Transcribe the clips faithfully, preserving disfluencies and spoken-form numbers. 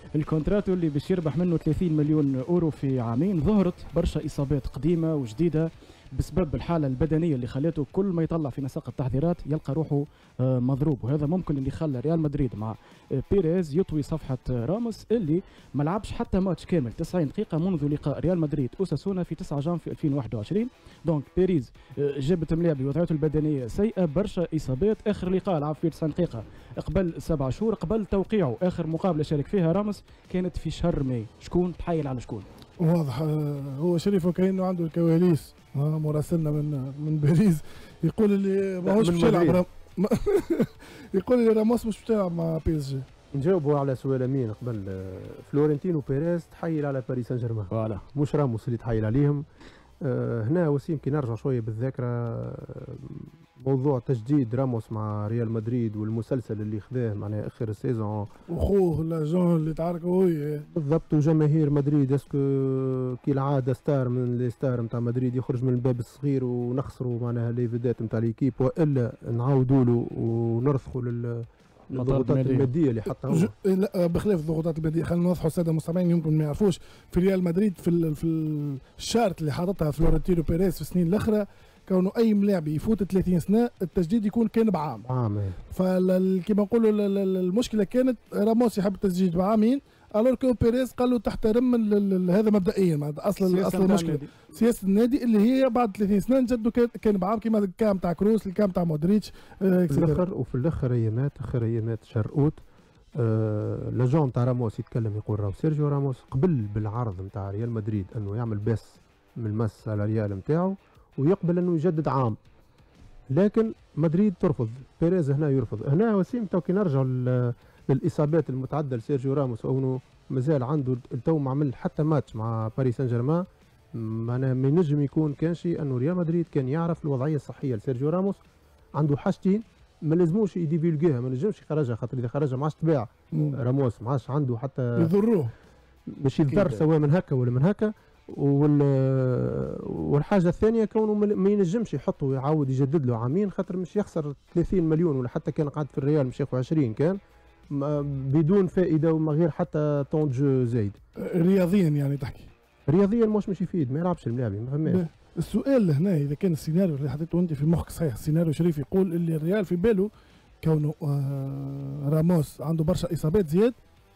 الكونتراتو اللي باش يربح منه ثلاثين مليون اورو في عامين. ظهرت برشا اصابات قديمه وجديده بسبب الحاله البدنيه اللي خلته كل ما يطلع في مساق التحضيرات يلقى روحه مضروب، وهذا ممكن اللي خلى ريال مدريد مع بيريز يطوي صفحه راموس اللي ما لعبش حتى ماتش كامل تسعين دقيقه منذ لقاء ريال مدريد اوساسونا في تسعة جان في ألفين وواحد وعشرين. دونك بيريز جابت ملاعب وضعيته البدنيه سيئه، برشا اصابات. اخر لقاء لعب فيه تسعين دقيقه قبل سبع شهور قبل توقيعه. اخر مقابله شارك فيها راموس كانت في شهر ماي. شكون تحايل على شكون؟ واضح هو شريف وكأنه عنده الكواليس. مراسلنا من من باريس يقول اللي ماهوش باش يلعب يقول لي راموس مش باش يلعب مع بي اس جي. نجاوبوا على سؤال امين قبل. فلورنتينو بيريز تحيل على باريس سان جيرمان، فوالا مش راموس اللي تحيل عليهم. أه هنا وسيم كي نرجع شويه بالذاكره، موضوع تجديد راموس مع ريال مدريد والمسلسل اللي خذاه معناها اخر السيزون وخوه لاجون اللي تعركوا هو بالضبط، وجماهير مدريد اسكو كي العاده ستار من لي ستار نتاع مدريد يخرج من الباب الصغير ونخسروا معناها لي فيدات نتاع ليكيب، والا نعاودوا له ونرسخوا لل الضغوطات الماديه اللي حطها هو. لا بخلاف الضغوطات الماديه، خلينا نوضحوا الساده المستمعين يمكن ما يعرفوش، في ريال مدريد في في الشارت اللي حاططها فلورنتينو بيريز في السنين الاخرى كونه اي ملاعب يفوت ثلاثين سنه التجديد يكون كان بعام. عام. فكما نقولوا المشكله كانت راموس يحب التسجيل بعامين، الور كو بيريز قال له تحترم هذا مبدئيا معناتها اصل اصل المشكله سياسه النادي اللي هي بعد ثلاثين سنه نجدوا كان بعام كيما الكام تاع كروس الكام تاع مودريتش في الاخر. وفي الاخر ايامات اخر ايامات شرقوت آه لجون تاع راموس يتكلم يقول راهو سيرجيو راموس قبل بالعرض نتاع ريال مدريد انه يعمل باس من المس على ريال نتاعو ويقبل انه يجدد عام، لكن مدريد ترفض، بيريز هنا يرفض. هنا وسيم تو كي نرجعوا للاصابات المتعدده لسيرجيو راموس، وانه مازال عنده التو ما عمل حتى ماتش مع باريس سان جيرمان، معناها ما ينجم يكون كان شيء انه ريال مدريد كان يعرف الوضعيه الصحيه لسيرجيو راموس، عنده حاجتين ما لازموش يديفيلغيها، ما نجمش يخرجها، خاطر اذا خرجها ما عادش تباع. راموس ما عادش عنده حتى يضروه، باش يضر سواء من هكا ولا من هكا. والحاجه الثانيه كونه ما ينجمش يحطه ويعاود يجدد له عامين، خاطر مش يخسر ثلاثين مليون، ولا حتى كان قاعد في الريال مش ياخذ عشرين كان بدون فائده وما غير حتى طون جو زايد. رياضيا يعني تحكي رياضيا مش مش يفيد، ما يلعبش الملاعبي ما فهماش. السؤال هنا اذا كان السيناريو اللي حطيته انت في مخك صحيح، السيناريو شريف يقول اللي الريال في باله كونه آه راموس عنده برشا اصابات زياد،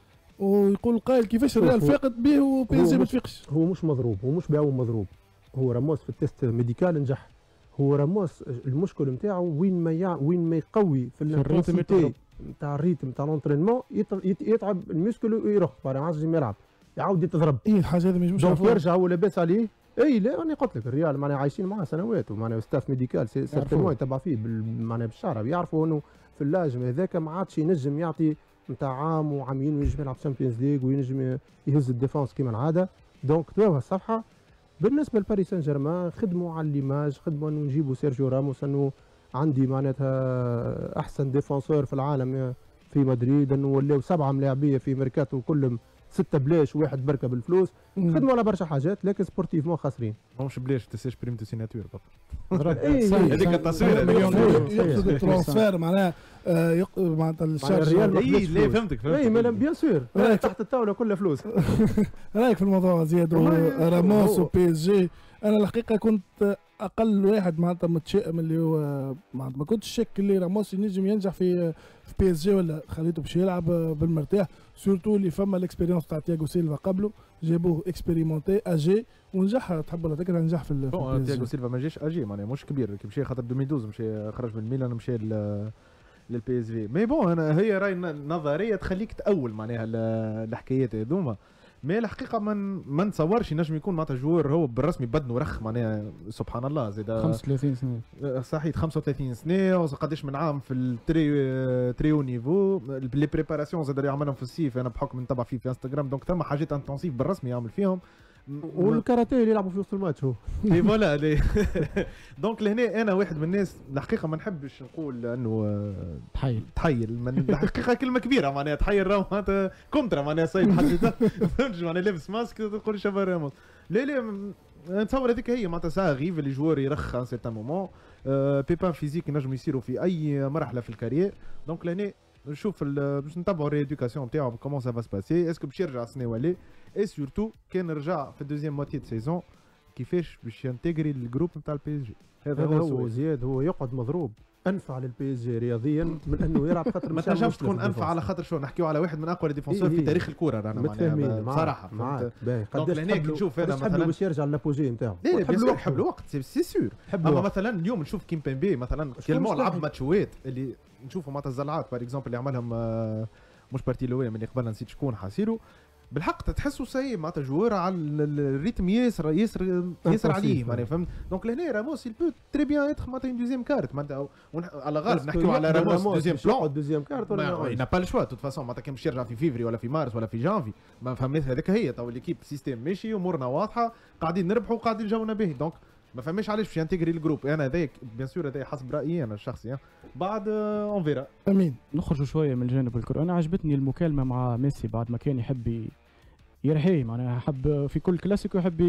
ويقول قائل كيفاش الريال فاقد به وبي اس جي ما تفيقش. هو مش مضروب، هو مش بعوم مضروب، هو راموس في التست ميديكال نجح. هو راموس المشكل نتاعو وين ما يع... وين ما يقوي في الانتنسيتي نتاع الريتم نتاع لونترينمون يتعب الميسكل ويروح ما عادش يلعب، يعاود يتضرب. اي الحاجه هذه مش دونك يرجع هو لاباس عليه. اي لا انا قلت لك الريال معناها عايشين معاه سنوات، ومعناها ستاف ميديكال سيرتينمون يتبع فيه معناها بالشعر، يعرفوا انه في اللاجم هذاك ما عادش ينجم يعطي نتاع عام وعامين وينجم يلعب تشامبيونز ليغ وينجم يهز الديفونس كيما العاده. دونك تواجه الصفحه. بالنسبه لباريس سان جيرمان خدموا على ليماج، خدموا انه نجيبوا سيرجيو راموس، انه عندي معناتها احسن ديفونسور في العالم في مدريد، انه ولاو سبعه ملاعبيه في ميركاتو كلهم ستة بلاش وواحد بركه بالفلوس. خدموا على برشا حاجات لكن سبورتيفمون خاسرين. ماهوش بلاش تسيش بريم دو سيناتور هذيك التصوير مليون يقصد الترانسفير معناها معناتها الشارج. اي لا فهمتك فهمتك اي بيان سور تحت الطاوله كلها فلوس. رايك في الموضوع زياد راموس وبي اس جي؟ انا الحقيقه كنت اقل واحد معناتها متشائم اللي هو معناتها ما كنتش شك اللي راموس ينجم ينجح في في بي اس جي، ولا خليته باش يلعب بالمرتاح، سورتو اللي فما الاكسبيريونس تاع تياغو سيلفا قبله، جابوه اكسبيريمونتي اجي ونجح. تحب ولا تكره نجح في بون تياغو سيلفا ما جاش اجي معناها مش كبير كي مشى، خاطر ألفين واثناشر مشى خرج من ميلان مشى للبي اس في. مي بون انا هي راي نظريه تخليك تاول معناها الحكايات هذوما، مي الحقيقه ما ما نتصورش ينجم يكون معناتها جوار هو بالرسمي بدنه رخ معناها سبحان الله زيد خمسة وثلاثين سنه صحيح خمسة وثلاثين سنه وقداش من عام في التري تريو نيفو لي بريباراسيون زاد يعملهم في الصيف، انا بحكم نتبع فيه في انستغرام دونك ثم حاجات انتنسيف بالرسمي يعمل فيهم، والكاراتيه اللي يلعبوا في وسط الماتش هو اي فوالا. دونك لهنا انا واحد من الناس الحقيقه ما نحبش نقول انه تحيل تحيل من الحقيقه كلمه كبيره معناها تحيل راهو معناتها كونترا معناها صايب حاجه فهمتش معناها لابس ماسك تقول شباب راموس. لا لا نتصور هذيك هي معناتها ساعه غيف اللي جوار يرخ ان سيرتان مومون بيبان فيزيك ينجموا يصيروا في اي مرحله في الكارير. دونك لهنا نشوف باش نتبعوا الريديوكاسيون نتاعو كومون سا فا سباسي اسكو باش يرجع السنه ولا اي سورتو كان رجع في الدوزيام موتي دو سيزون كيفاش باش ينتجري الجروب نتاع البي اس جي. هذا هو زياد هو يقعد مضروب انفع للبي اس جي رياضيا من انه يلعب خاطر ما تنجمش تكون انفع على خاطر شو نحكيو على واحد من اقوى الديفونسور إيه في تاريخ الكره رانا معناها بصراحه معاك قداش هناك نشوف انا مثلا باش يرجع لابوجي نتاعو يحب الوقت سي سور. اما مثلا اليوم نشوف كيم بيمبي مثلا كيلمون لعب ماتشوات اللي نشوفوا معناتها الزلعات بار اكزومبل اللي عملهم مش بارتي الاولى من قبل نسيت شكون حاسيرو بالحق تحسوا سي معناتها جوار على الريتم ياسر ياسر ياسر عليه معناها فهمت. دونك لهنا راموس il peut très bien être معناتها دوزيام كارت معناتها على غالب نحكيو على راموس دوزيام بلون دوزيام كارت ولا n'a pas le choix de toute façon معناتها كان باش يرجع في فيفري ولا في مارس ولا في جانفي ما فهمناش هذاك هي تو ليكيب سيستيم ماشي امورنا واضحه قاعدين نربحوا وقاعدين جونا به دونك ما فهمش علاش باش ينتجري الجروب. انا هذاك بيان سور هذا حسب رايي انا الشخصي بعد اون فيرا. امين نخرجوا شويه من الجانب الكروي. انا عجبتني المكالمه مع ميسي بعد ما كان يحب يرحي معناها حب في كل كلاسيكو يحب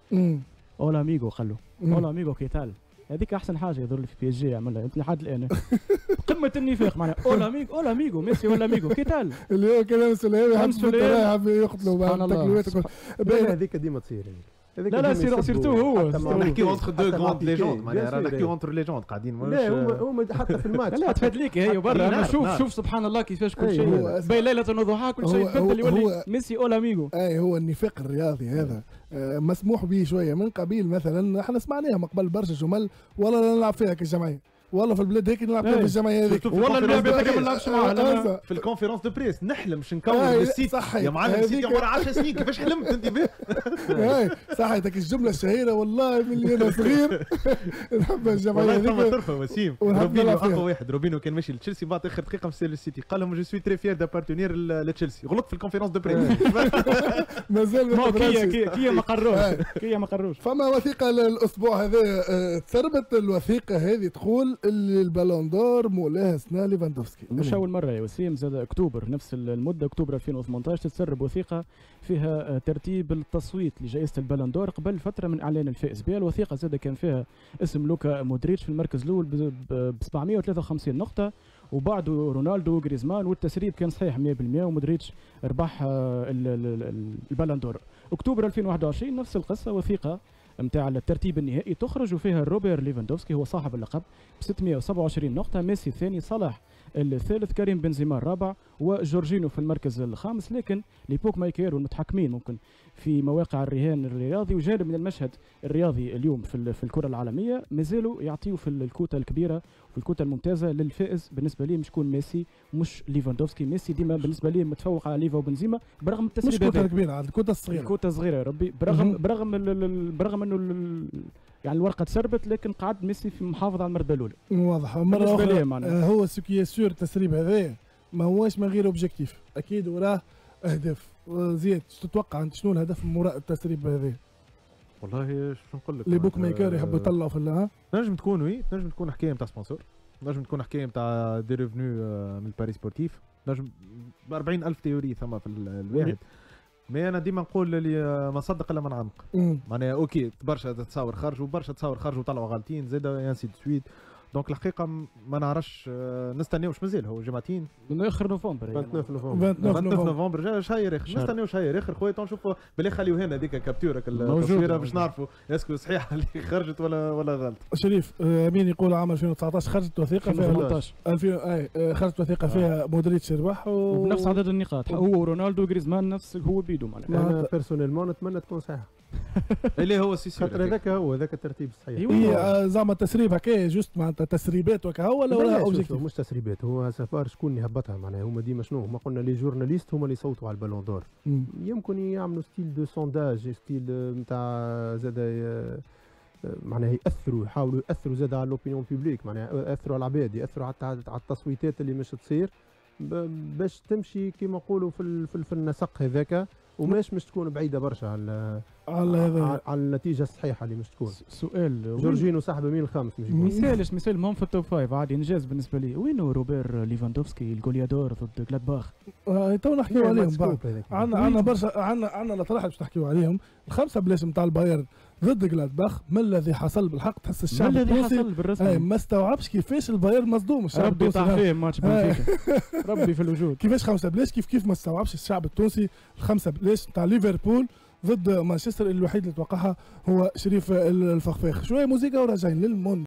اولا اميغو قال له اولا اميغو كيتال هذيك احسن حاجه يظهر لي في بي اس جي يعملها انت لحد الان قمه النفاق معناها اولا اميغو اولا اميغو ميسي ولا اميغو كيتال اللي هو كلام سليم يحب يقتلوا بعض التكليفات هذيك ديما تصير لا لا سير سيرتو هو نحكيو اونتر دو غراند ليجوند معناها نحكيو اونتر ليجوند قاعدين لا هما حتى في الماتش لا تفاد ليك هي برا انا شوف شوف سبحان الله كيفاش كل شيء بين ليله وضحاها كل شيء يبدل يولي ميسي اولا اميغو. اي هو النفاق الرياضي هذا مسموح به شويه من قبيل. مثلا احنا سمعناها من قبل برشا جمل والله لا نلعب فيها كالجمعيه والله في البلاد هيك نلعب فيها في الجمعيه هذيك والله اللاعب هذاك ما نلعبش معاه في الكونفيرونس دو بريس نحلم باش نكون السيت يا معلم السيت عمره عشر سنين كيفاش حلمت انت به؟ اي صح هذيك الجمله الشهيره والله من انا صغير نحب الجمعيه هذيك والله طرفه وسيم روبينو اقوى واحد. روبينو كان ماشي لتشيلسي بعد اخر دقيقه في السيتي قال لهم جو سوي تري فير دابارتونير لتشيلسي غلط في الكونفيرونس دو بريس مازال ما كيا كيا ما قروش كيا ما قروش. فما وثيقه الاسبوع هذا تثربت الوثيقه هذه تقول البالون دور مولاها سنا ليفاندوفسكي. مش اول مره يا وسيم زاد اكتوبر نفس المده اكتوبر ألفين وثمانطاش تتسرب وثيقه فيها ترتيب التصويت لجائزه البالون دور قبل فتره من اعلان الفائز بها. الوثيقه زاد كان فيها اسم لوكا مودريتش في المركز الاول ب سبعمائة وثلاثة وخمسين نقطه وبعده رونالدو وغريزمان والتسريب كان صحيح مئة بالمئة ومودريتش ربح البالون دور. اكتوبر ألفين وواحد وعشرين نفس القصه وثيقه نتاع الترتيب النهائي تخرج وفيها روبير ليفاندوفسكي هو صاحب اللقب ب ستمائة وسبعة وعشرين نقطة، ميسي الثاني، صلاح الثالث، كريم بنزيما الرابع وجورجينو في المركز الخامس. لكن لي بوك مايكر والمتحكمين ممكن في مواقع الرهان الرياضي وجانب من المشهد الرياضي اليوم في في الكرة العالمية مازالوا يعطيوا في الكوتا الكبيرة وفي الكوتا الممتازة للفائز. بالنسبة لي مش يكون ميسي مش ليفاندوفسكي. ميسي ديما بالنسبة لي متفوق على ليفا وبنزيما برغم التسريب. مش كوتا كبيرة على الكوتا الصغيرة. الكوتا الصغيرة يا ربي برغم برغم برغم انه يعني الورقة تسربت لكن قعد ميسي في محافظ على المرتبة الأولى. واضح. مرة أخرى هو سكي سور التسريب هذا ما هوش من غير اوبجيكتيف، أكيد وراه أهداف. زياد تتوقع أنت شنو الهدف من وراء التسريب هذا؟ والله شو نقول لك؟ لي بوك ميكر يحبوا يطلعوا في ها؟ نجم تكون وي، نجم تكون حكاية نتاع سبونسور، نجم تكون حكاية نتاع دي ريفنو من باريس سبورتيف، نجم ب أربعين ألف تيوري ثم في الواحد. مي انا ديما نقول اللي ما نصدق الا ما نعمق. معناها اوكي برشا تصاور خرجوا وبرشا تصاور خرجوا وطلعوا غالطين زاد انسي دو سويت. دونك الحقيقه ما نعرفش نستناوش مازال هو جمعتين من اخر نوفمبر اثنين نوفمبر اثنين نوفمبر شهر اخر نستناو شهر اخر خويا نشوفوا بلي خليو هنا هذيك كابتورك التصويره باش نعرفوا اسكو صحيح اللي خرجت ولا ولا غلط. شريف امين يقول عام ألفين وتسعطاش خرجت وثيقه فيها ثمانطاش ألفين اي خرجت وثيقه فيها مودريتش ربح وبنفس عدد النقاط هو ورونالدو وغريزمان نفس هو بيدو معناها. انا بيرسونيلمون نتمنى تكون صحيحه اللي هو سي سي خاطر هذاك هو هذاك الترتيب الصحيح. هي زعما تسريب هكا جوست معناتها تسريبات وكا ولا ولا اوبجيكتيف؟ مش تسريبات، هو سفار شكون اللي هبطها معناها هما ديما شنو هما قلنا لي جورناليست هما اللي يصوتوا على البالون دور. يمكن يعملوا ستيل دو سونداج ستيل نتاع زاد معناها ياثروا يحاولوا ياثروا زاد على لوبينيون بوبليك معناها ياثروا على العباد ياثروا على التصويتات اللي مش تصير باش تمشي كما نقولوا في, في, في النسق هذاك وماش مش تكون بعيده برشا على على هذا على, على النتيجه الصحيحه اللي مش تكون. سؤال جورجينو صاحبه مين الخامس مش يقول. مثالش مثال مهم في التوب فايف عادي انجاز بالنسبه لي. وينو روبير ليفاندوفسكي الجوليادور ضد جلادباخ؟ آه تو نحكيو عليهم بعد. عندنا عندنا عندنا برشا عندنا عندنا الاطراح باش نحكيو عليهم. الخمسه بلاش نتاع البايرن ضد جلادباخ، ما الذي حصل بالحق تحس الشعب ما الذي التونسي حصل بالرسمي؟ اي ما استوعبش كيفاش البايرن مصدوم. الشعب ربي التونسي طاح فيه ماتش بنفيكا ربي في الوجود. كيفاش خمسه بلاش كيف كيف ما استوعبش الشعب التونسي الخمسه بلاش نتاع ليفربول ضد مانشستر. الوحيد اللي توقعها هو شريف الفخفاخ. شويه موسيقى وراجعين للمون.